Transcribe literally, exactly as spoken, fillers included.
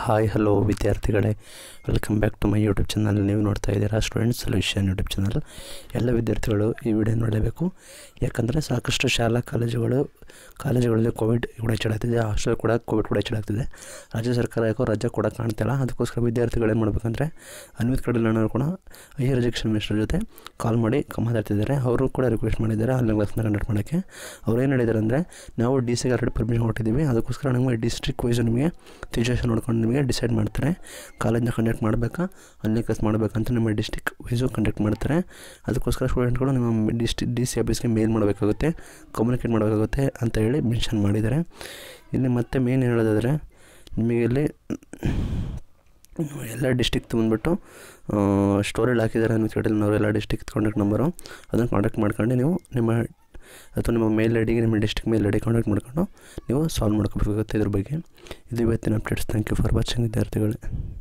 Hi hello ವಿದ್ಯಾರ್ಥಿಗಳೇ, welcome back to my YouTube channel. ನೀವು ನೋಡ್ತಾ ಇದ್ದೀರಾ ಸ್ಟೂಡೆಂಟ್ ಸೊಲ್ಯೂಷನ್ ಯೂಟ್ಯೂಬ್ ಚಾನಲ್. ಎಲ್ಲ ವಿದ್ಯಾರ್ಥಿಗಳು ಈ ವಿಡಿಯೋ ನೋಡಲೇಬೇಕು, ಯಾಕಂದರೆ ಸಾಕಷ್ಟು ಶಾಲಾ ಕಾಲೇಜುಗಳು ಕಾಲೇಜುಗಳಲ್ಲಿ ಕೋವಿಡ್ ಕೂಡ ಹೆಚ್ಚಾಗ್ತಿದೆ, ಹಾಸ್ಟೆಲ್ ಕೂಡ ಕೋವಿಡ್ ಕೂಡ ಹೆಚ್ಚಾಗ್ತಿದೆ. ರಾಜ್ಯ ಸರ್ಕಾರ ಯಾಕೋ ರಜೆ ಕೂಡ ಕಾಣ್ತಿಲ್ಲ. ಅದಕ್ಕೋಸ್ಕರ ವಿದ್ಯಾರ್ಥಿಗಳು ಏನು ಮಾಡಬೇಕಂದ್ರೆ ಅನ್ವಿತ್ ಕಡಲಣ್ಣವರು ಕೂಡ ಹೈಯರ್ ಎಜುಕೇಷನ್ ಮಿನಿಸ್ಟರ್ ಜೊತೆ ಕಾಲ್ ಮಾಡಿ ಮಾತಾಡ್ತಿದ್ದಾರೆ. ಅವರು ಕೂಡ ರಿಕ್ವೆಸ್ಟ್ ಮಾಡಿದ್ದಾರೆ ಆನ್ಲೈನ್ ಕ್ಲಾಸ್ನ ಕಂಡಕ್ಟ್ ಮಾಡೋಕ್ಕೆ. ಅವ್ರು ಏನು ಹೇಳಿದ್ದಾರೆ ಅಂದರೆ, ನಾವು ಡಿ ಸಿಗೆ ಆಲ್ರೆಡಿ ಪರ್ಮಿಷನ್ ಕೊಟ್ಟಿದ್ದೀವಿ, ಅದಕ್ಕೋಸ್ಕರ ನಮಗೆ ಡಿಸ್ಟ್ರಿಕ್ಟ್ ವೈಸ್ ನಿಮಗೆ ಸಿಚುವೇಷನ್ ನೋಡ್ಕೊಂಡು ನಿಮಗೆ ಡಿಸೈಡ್ ಮಾಡ್ತಾರೆ ಕಾಲೇಜ್ನ ಕಂಡಕ್ಟ್ ಮಾಡಬೇಕಾ ಆನ್ಲೈನ್ ಕ್ಲಾಸ್ ಮಾಡಬೇಕಂತ ನಿಮ್ಮ ಡಿಸ್ಟ್ರಿಕ್ಟ್ ವೈಸು ಕಂಡಕ್ಟ್ ಮಾಡ್ತಾರೆ. ಅದಕ್ಕೋಸ್ಕರ ಸ್ಟೂಡೆಂಟ್ಗಳು ನಿಮ್ಮ ಡಿಸ್ಟ್ರಿಕ್ ಡಿ ಸಿ ಆಫೀಸ್ಗೆ ಮೇಲ್ ಮಾಡಬೇಕಾಗುತ್ತೆ, ಕಮ್ಯುನಿಕೇಟ್ ಮಾಡಬೇಕಾಗುತ್ತೆ ಅಂತ ಹೇಳಿ ಮೆನ್ಷನ್ ಮಾಡಿದ್ದಾರೆ. ಇಲ್ಲಿ ಮತ್ತೆ ಮೇನ್ ಹೇಳೋದಾದರೆ, ನಿಮಗೆ ಇಲ್ಲಿ ಎಲ್ಲ ಡಿಸ್ಟ್ರಿಕ್ಟ್ ಬಂದುಬಿಟ್ಟು ಸ್ಟೋರಿಯಲ್ಲಿ ಹಾಕಿದ್ದಾರೆ ಅನ್ನೋ ಕೇಳಿಲ್ಲ. ನಾವು ಎಲ್ಲ ಡಿಸ್ಟ್ರಿಕ್ಟ್ ಕಾಂಟ್ಯಾಕ್ಟ್ ನಂಬರು ಅದನ್ನು ಕಾಂಟ್ಯಾಕ್ಟ್ ಮಾಡ್ಕೊಂಡು ನೀವು ನಿಮ್ಮ ಅಥವಾ ನಿಮ್ಮ ಮೇಲ್ ಐ ಡಿಗೆ ನಿಮ್ಮ district mail I D contact ಮಾಡ್ಕೊಂಡು ನೀವು ಸಾಲ್ವ್ ಮಾಡ್ಕೋಬೇಕಾಗುತ್ತೆ ಇದ್ರ ಬಗ್ಗೆ. ಇದು ಇವತ್ತಿನ updates. Thank you for watching ವಿದ್ಯಾರ್ಥಿಗಳೇ.